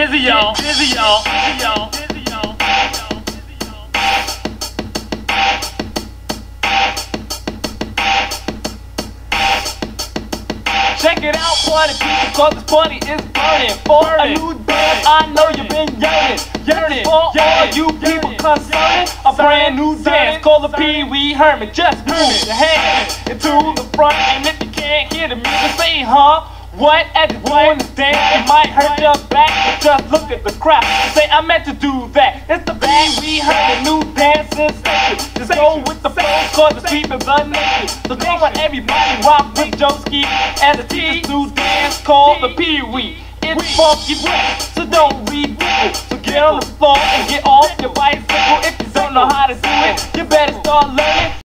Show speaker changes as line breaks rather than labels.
Dizzy, y'all. Dizzy, y'all. Dizzy, y'all. Check it out, party people, cause this party is burning. For a new dance, I know you've been yearning. For all you people concerning, a brand new dance called the Pee Wee Herman. Just move your hands into the front, and if you can't hear the music, say, huh? What? As you're doing this dance, it might hurt your back, but just look at the crowd. Say, I meant to do that. It's the Pee Wee Herman new dance sensation. Just go with the flow, cause the people's unnaked. So come on, everybody, rock with Joeski and the teacher's new dance called the Pee Wee. It's funky breath, so don't re-wiggle. So get on the floor and get off your bicycle. If you don't know how to do it, you better start learning.